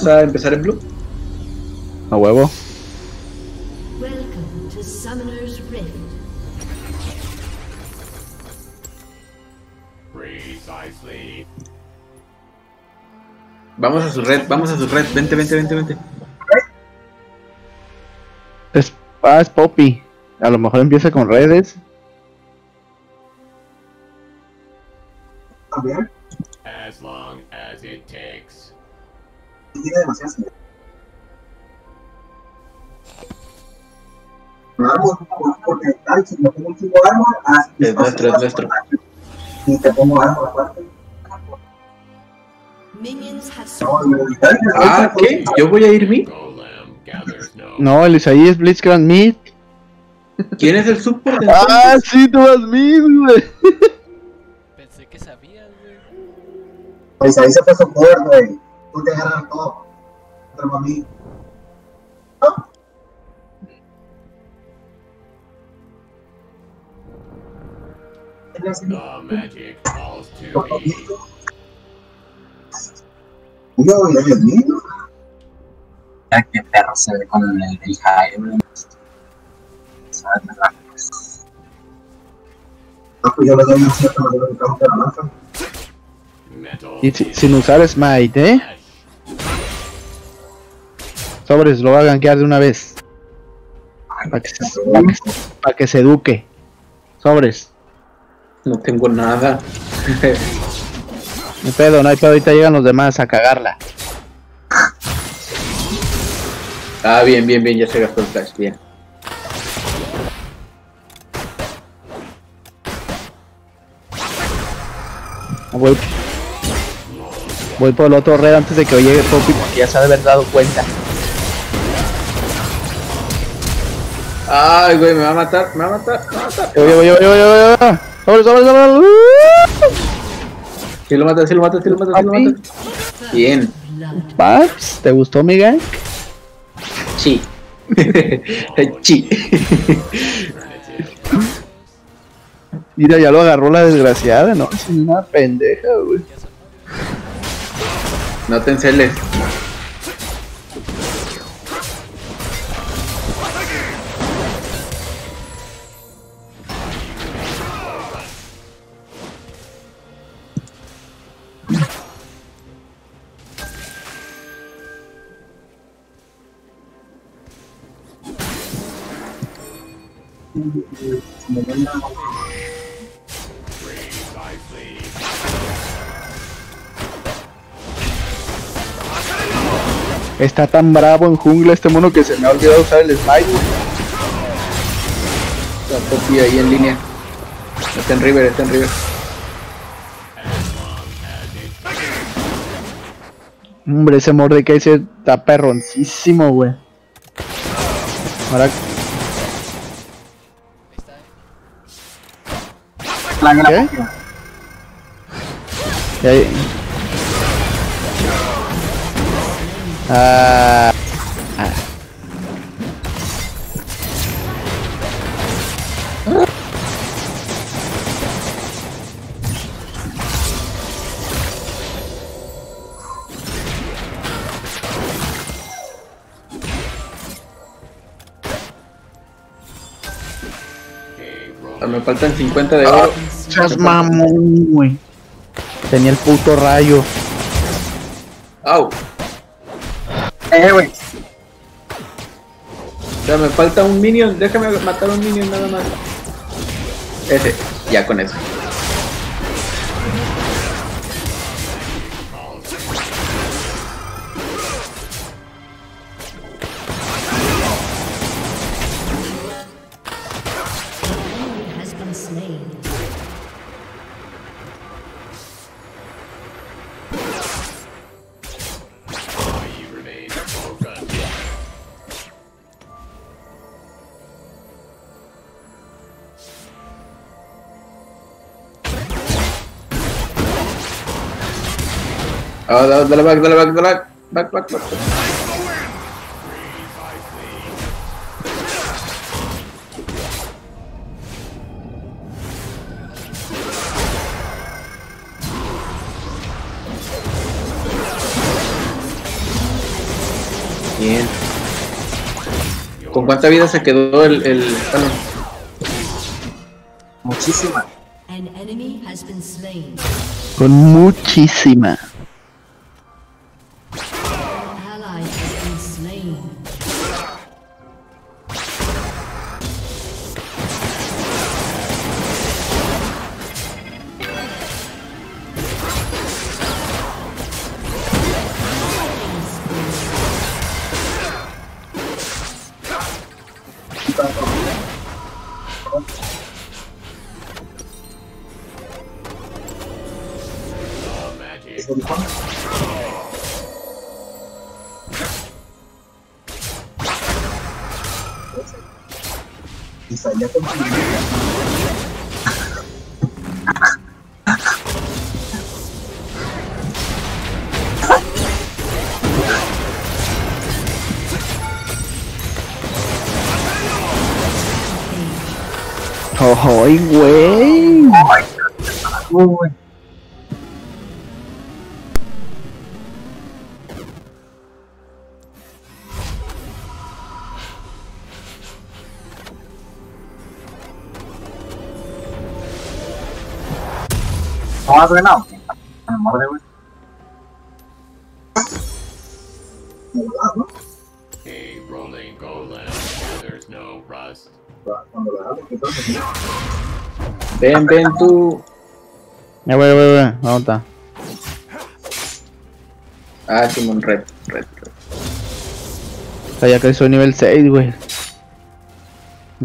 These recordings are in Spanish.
¿Vas a empezar en blue? A huevo. Welcome to Summoner's Rift. Precisely. Vamos a su red, vente, vente, vente, vente. Es Poppy. A lo mejor empieza con redes. También. As long as it takes. Tiene demasiadas. Árbol, porque tal, si no tengo un tipo de árbol, Es nuestro, es nuestro. y te pongo árbol aparte. Minions have Ah, ¿qué? ¿Yo voy a ir mid? Golem gathers no. No, el Isaí es Blitzcrank Mid. ¿Quién es el support? Ah, sí, tú vas Mid, güey. Pensé que sabías, güey. Pues ahí se fue soporte, güey. Tú te agarras todo. Pero a mí. ¿No? The magic calls to me. Yo voy a ir mío. Ya que perro se ve con el Jaime. ¿Sabes? Pues yo le doy un cierto valor de campo a la lanza. Metal. Y sin usar Smite, flesh. Sobres, lo va a gankear de una vez. Para que se eduque. Sobres. No tengo nada. No hay pedo, ahorita llegan los demás a cagarla. Ah, bien, bien, bien, ya se gastó el flash, bien. Voy por el otro red antes de que llegue Poppy porque ya se ha de haber dado cuenta. Ay, güey, me va a matar, me va a matar, me va a matar. Voy. Sobres. Sí lo mata, sí lo mata, sí lo mata, sí lo mata. Bien. blood. Paps, ¿te gustó mi gang? Sí. Sí. Mira, ya lo agarró la desgraciada, ¿no? Es una pendeja, güey. No te enceles. Precisely. Está tan bravo en jungla este mono que se me ha olvidado usar el smite, güey. Está Poppy ahí en línea. Está en River, está en River. Hombre, ese Mordecai se está perroncísimo, güey. Ahora, ¿qué? Y ahí- Ah, Me faltan 50 de oro. seas mamón, güey. Tenía el puto rayo. Au. Güey. O sea, me falta un minion. Déjame matar a un minion nada más. Ese. Ya con eso. Has been slain. You remain broken. Ah, dale back, dale back, dale back. Back. Bien. ¿Con cuánta vida se quedó el Talon? Muchísima. An enemy has been slain. Con muchísima. An ally has been slain. Y salía con ¡Ay, güey! Uy. ¿Cómo has ganado? Me muerde, güey. A rolling golem. There's no rust. cuando la hago, entonces, Ven, ven tú. Güey. ¿Dónde está? Ah, Simón, red. O sea, ya que soy nivel 6, güey. No.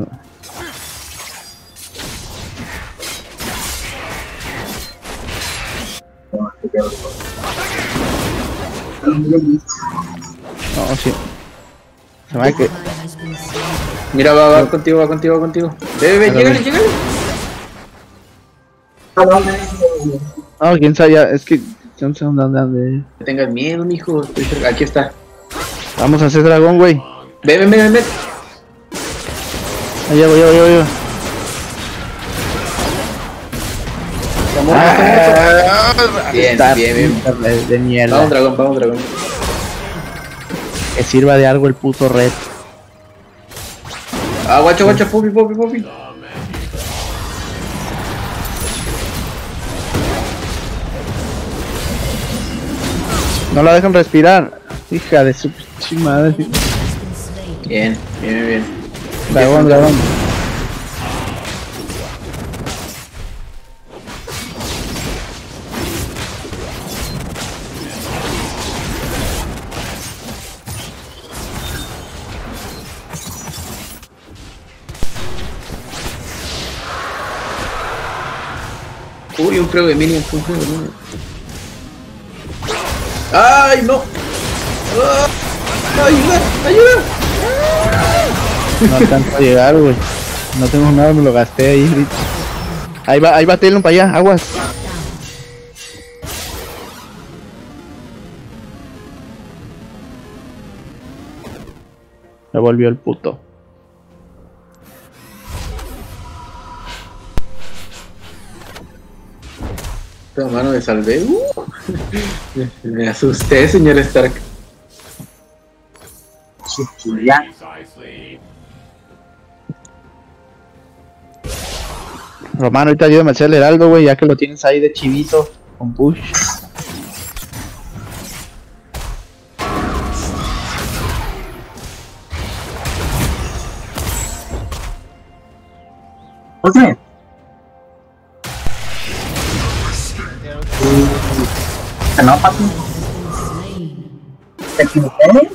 no, te quedo. No, sí. Se me hace que... Ally has been slain. Mira, va contigo. Ve, llégale. No, quién sabe, ya, es que... No sé dónde... No tengas miedo, mijo. Estoy cerca. Aquí está. Vamos a hacer dragón, güey. Ven. Ahí llego. Vamos. Bien. De mierda. Vamos, dragón. Que sirva de algo el puto red. Ah, guacha, Pupi. No la dejan respirar. Hija de su pinche madre. Enemy has been slain. Bien. Dragón. Uy, un juego de minions. ¡Ay, no! ¡Ayuda! No alcanzo a llegar, güey. No tengo nada, me lo gasté ahí ahorita. Ahí va Telon para allá, aguas. Se volvió el puto. Esta mano me salvé. Me asusté, señor Stark. Ya. Precisely. Romano, ahorita ayúdame a hacer el heraldo, güey, ya que lo tienes ahí de chivito con push. Ultimate. No, papi. Slain. ¿Te equivoqué?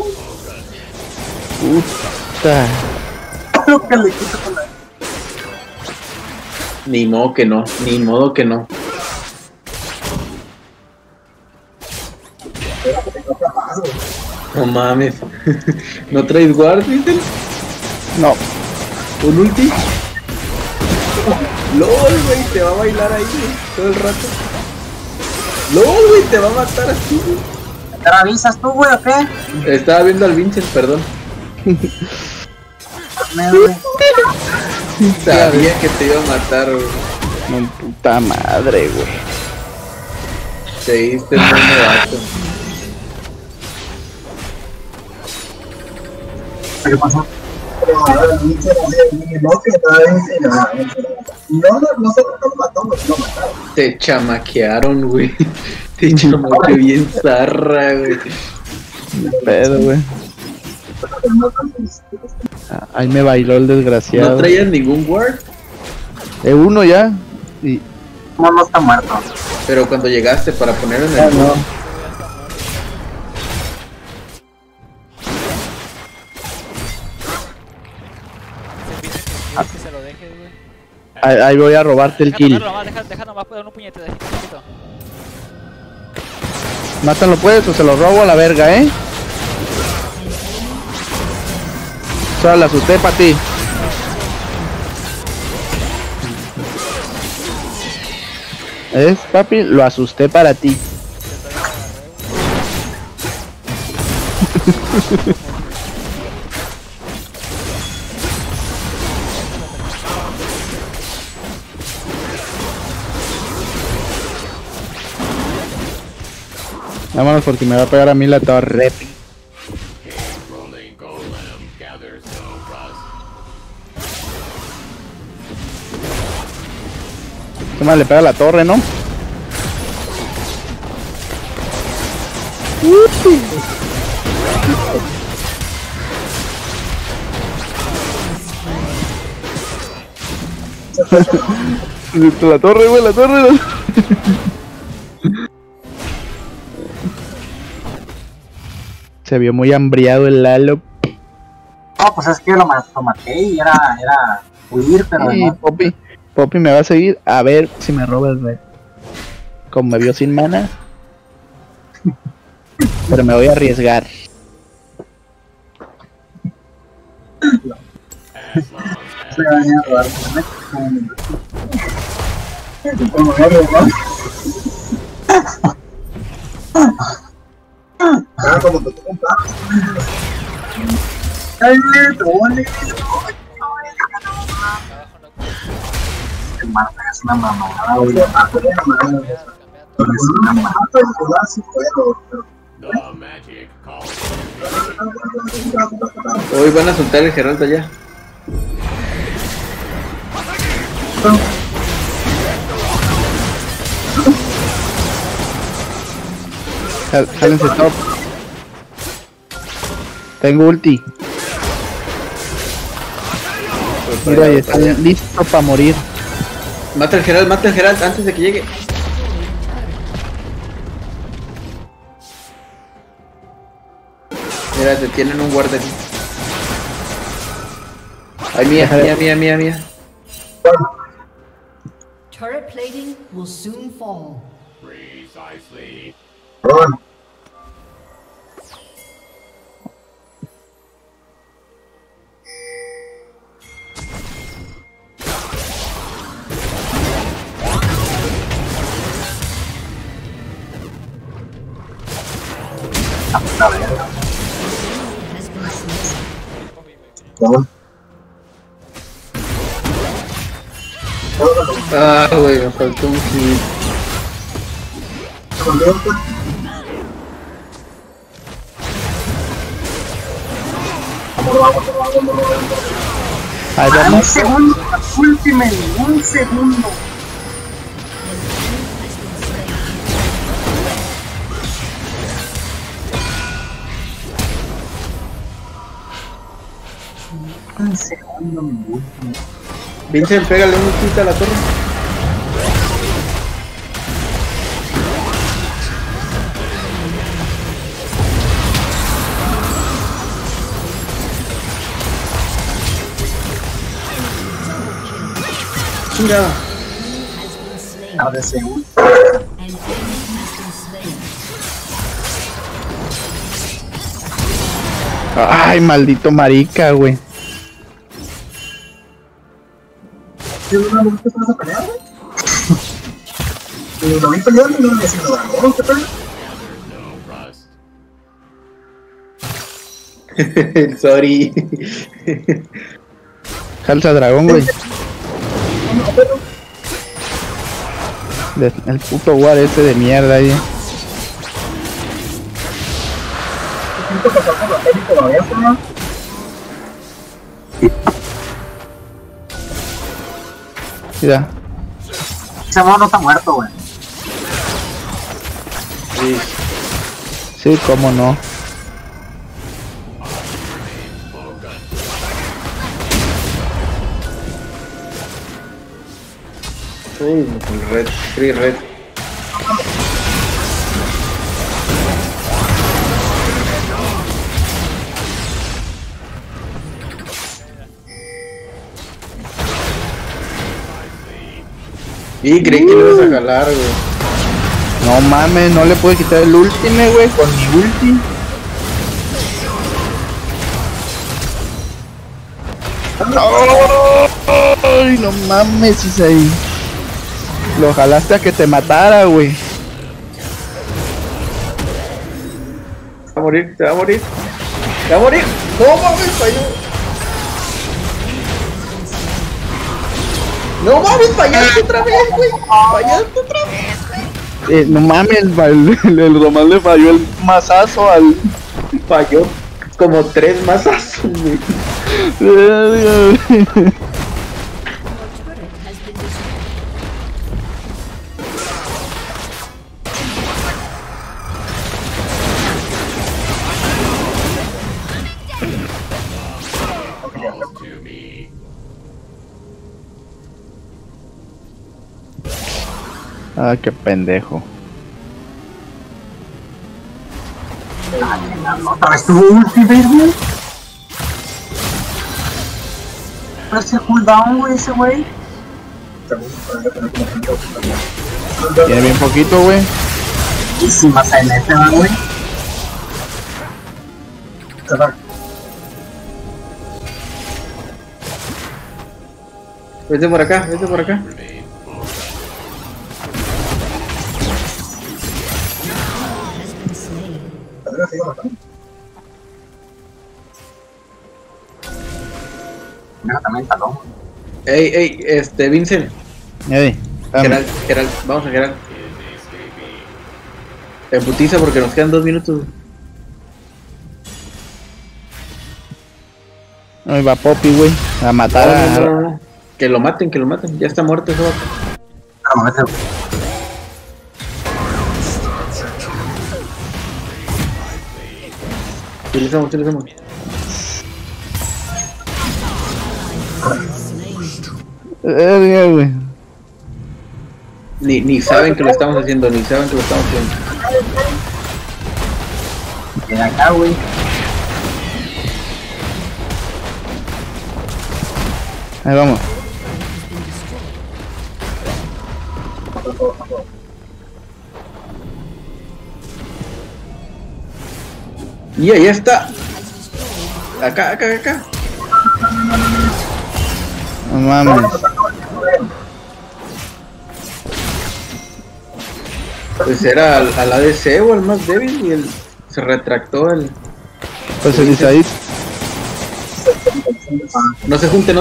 Puta. Creo que le quito con la... Ni modo que no. No mames. ¿No traes guard, Vincent? No. ¿Un ulti? LOL, güey, te va a bailar ahí, güey, todo el rato. LOL, güey, te va a matar así, güey. ¿Te la avisas tú, güey, o qué? Estaba viendo al Vincent, perdón. Sabía que te iba a matar, güey. No, puta madre, güey. Te diste muy novato. ¿Qué pasó? Pero ahora el bicho de mi bloque todavía dice nada. No, nosotros no lo matamos, lo mataron. Te chamaquearon, güey. Te chamaqueó bien zarra, güey. Pedo, güey. Ahí me bailó el desgraciado. ¿No traías ningún ward? Uno ya. Y... No está muerto. Pero cuando llegaste para ponerlo en el... Ah, no. Que se lo dejes, güey. Ahí voy a robarte el kill. Deja nomás poner un puñete de poquito. Mátalo pues o se lo robo a la verga, Solo la asusté para ti. ¿Es, papi? Lo asusté para ti. Vámonos porque me va a pegar a mí la torre. Rolling golem gathers no rust. Toma, le pega a la torre, ¿no? La torre, güey, la torre. Se vio muy hambriado el Lalo. No, pues es que lo maté y era huir, pero Y no. Poppy me va a seguir a ver si me roba el red. Como me vio sin mana. Pero me voy a arriesgar. Se va a venir a robar. Ah, como que tú compras. ¡Ay, dole! El Marta es una mamada, güey. Es una mamada. The magic calls. Hoy van a soltar el Geraldo ya. Jálense top. Tengo ulti. Mira, y está listo para morir. Mata al Geralt antes de que llegue. Mira, te tienen un guardia aquí. Ay, mía. Turret plating will soon fall. Precisely. Ron, Has been slain. Ron. Ah, güey, me faltó un hit. Ahí Un vamos. segundo, Ultimate, un segundo. Un segundo, mi Ultimate. Vincent, pégale un hit a la torre. Chingada. Has been slain. Ahora ese An enemy has been slain. Ay, maldito marica, güey. ¿Qué vas a pelear, güey? Lo vi peleando y no me decía nada. ¿Cómo te peleas? No rust. Sorry. Jalza dragón, güey. El puto war ese de mierda ahí. Siento que pasa la peli todavía, ¿no? Mira. Ese mono no está muerto, güey. Sí. Sí, cómo no. Uy, red, free red. Y creí que lo ibas a jalar, güey. No mames, no le puedo quitar el ultime, güey, con mi ulti. Ay, no mames, Isaí. Lo jalaste a que te matara, güey. Va a morir, te va a morir. Te va a morir. No mames, falló. No mames, fallaste otra vez, güey. Fallaste otra vez. No mames, el Román le falló el mazazo al... Falló como 3 mazazos, güey. To me. Ah, qué pendejo. Otra vez tuvo ulti, güey. Pero ese cooldown, güey, ese güey. Tiene bien poquito, güey. Y si más adelante va, güey. Vete por acá, vete por acá. Has been slain. Mira, también talón. Ey, Vincent. Ey, dame. Geralt, vamos a Geralt. En putiza porque nos quedan 2 minutos. Ahí va Poppy, güey. A matar a... No. Que lo maten, ya está muerto ese vato. No, no, ese... Utilizamos. Güey. Ni saben que lo estamos haciendo, Queda acá, güey. Ahí vamos. Y ahí está. Acá. No mames. Pues era al ADC o al más débil y él se retractó el... Pues el Isaí. No se junten.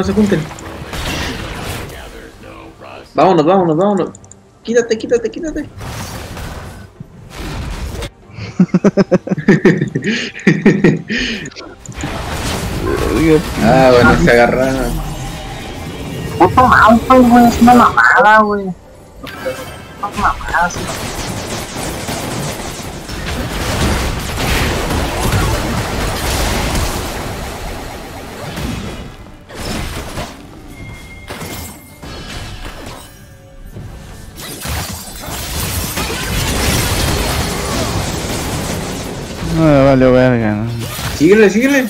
Vámonos. Quítate. Ah, bueno, se agarraron. Puto mouse, güey, es una mamada, güey. Una mamada, sí. No, vale verga, ¿no? Síguele.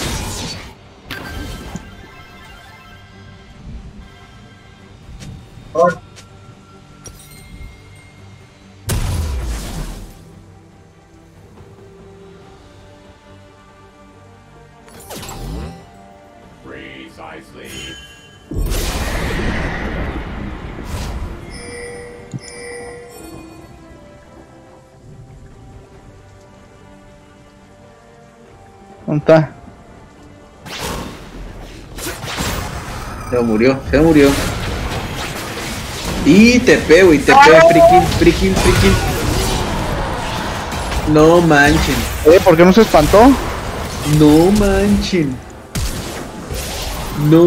Precisely. ¿Dónde está? Se murió. Y TP, güey, free kill. No manchen. ¿Por qué no se espantó? No manchen. No.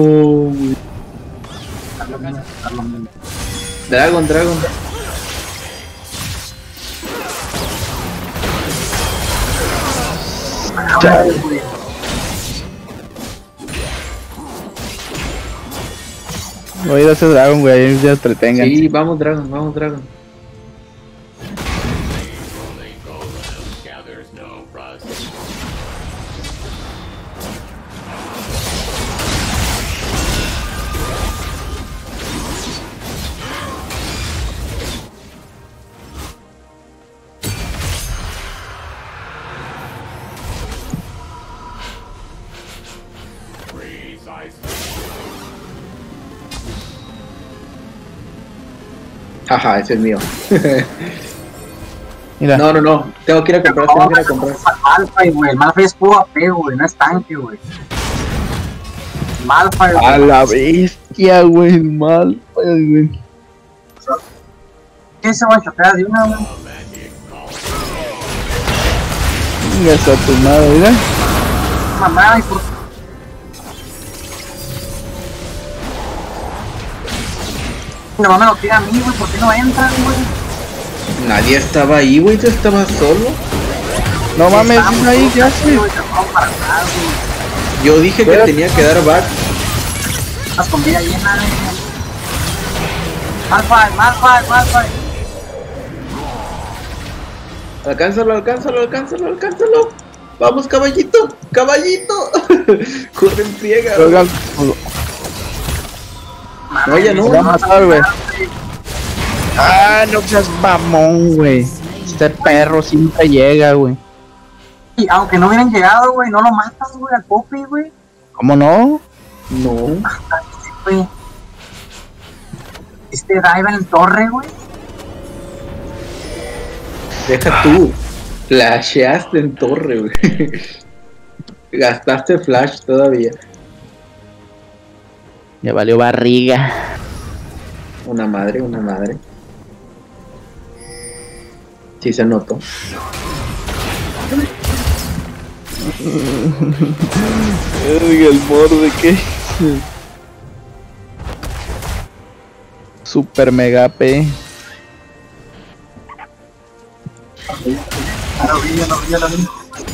Dragon. Voy a ir a ese dragón, güey, ahí ya entretengan. Sí, vamos Dragon. Rolling golem gathers no rust. Freeze ice. Jaja, ese es mío. Mira, No. Tengo que ir a comprar. Malphite, güey. El Malphite es puro AP, güey. No es tanque, güey. Malphite, a güey. la bestia, güey, el mal, güey. ¿Qué se va a chocar de una, güey? Venga, a tu madre, mira. Mamá, y por... No me lo tira a mí, güey. ¿Por qué no entran, güey? Nadie estaba ahí, güey. Tú estabas solo. No mames, Estamos ahí, todos ¿qué aquí, haces? güey, que no para nada, güey. Yo dije que Espérate. tenía que dar back. Estás con vida llena, güey. Malphite. Alcánzalo. Vamos, caballito. Corre en friega. Oigan, No, ya no. se va a matar, güey. Ah, no seas mamón, güey. Este perro siempre llega, güey. Y aunque no hubieran llegado, güey, no lo matas, güey, al Poppy, güey. ¿Cómo no? No. Güey. Este dive en torre, güey. Deja tú. Flasheaste en torre, güey. Gastaste flash todavía. Ya valió barriga. Una madre. Sí se notó. El borde que super mega P. Ya lo vi.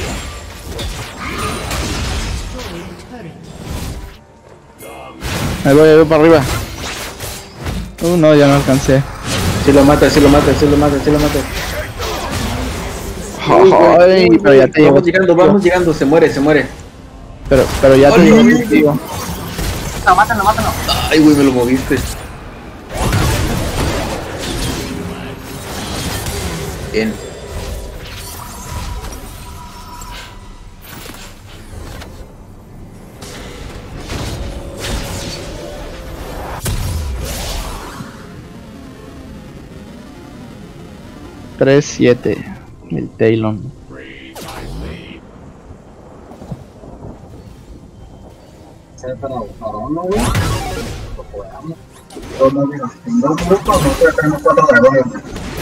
Ahí voy para arriba. No, ya no alcancé. Sí lo mata. Ay, pero ya te llevo. Vamos llegando, se muere. Pero ya te llevo contigo. Mátalo. Ay, güey, me lo moviste. Bien. Tres, 7. El Talon. Para uno, güey. Lo podamos. Dos movidas. En 2 minutos nosotros tenemos 4 dragones, güey.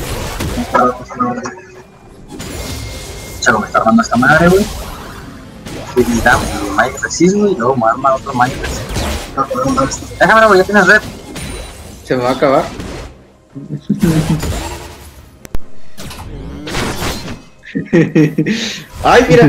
Chalo, me está armando esta madre, güey. Y damos el Magic Resist, güey. Y luego me arma otro Magic Resist. Déjame, güey, ya tienes red. Se me va a acabar. Ay, mira.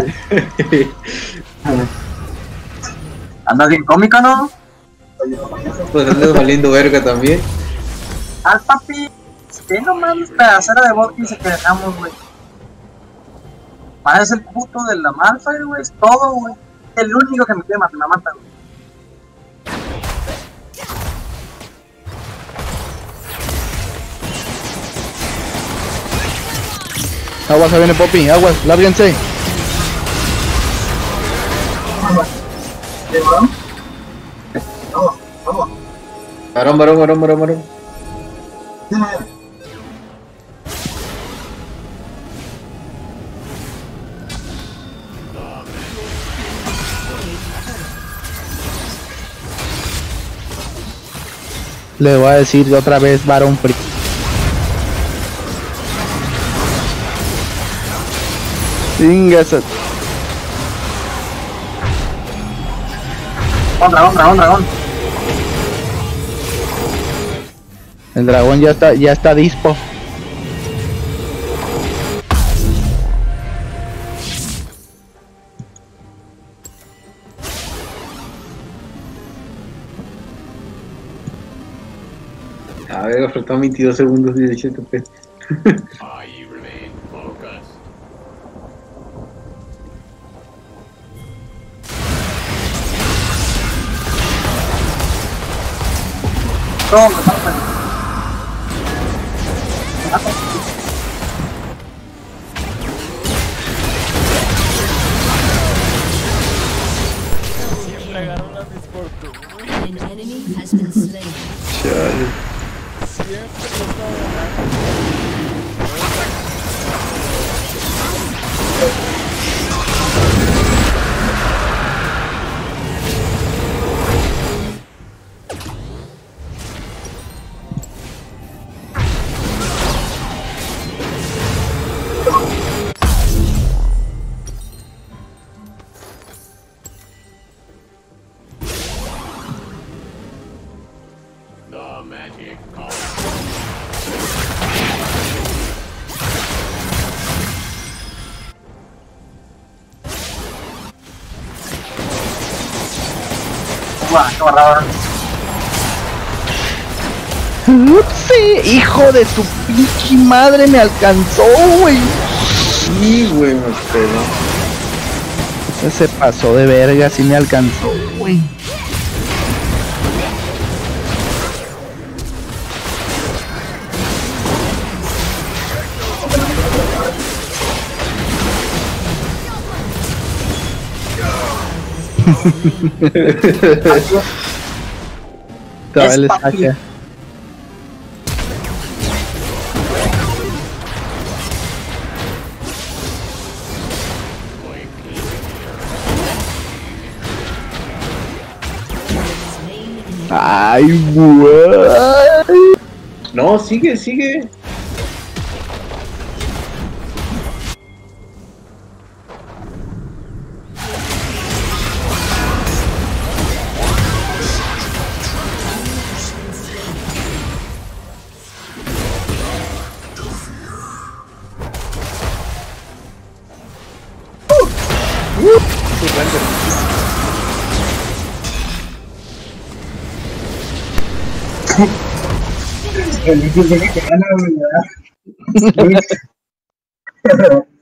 Andas bien cómico, ¿no? Pues andas valiendo verga también. Al papi. Que no mames, pedacera de vodka que dejamos, güey. Parece el puto de la Malphite, güey. Es todo, güey. El único que me quiere matar, me mata, güey. Aguas, se viene Poppy, aguas, lárguense. Varón. Le voy a decir otra vez varón pri. Venga, esa. Dragón. El dragón ya está dispo. A ver, faltan 22 segundos y 17 p. I remain focused. Siempre agarro la misfortuna. An enemy has been slain. Chale. Siempre lo estaba ganando. The magic call. Qué barrada. ¡Upsi! ¡Hijo de tu pinche madre! Me alcanzó, güey. Sí, güey, me pegó. Ese pasó de verga, sí me alcanzó, güey. Todavía le saca. Ay, güey. No, sigue. El Luis tiene que ganar, ¿verdad?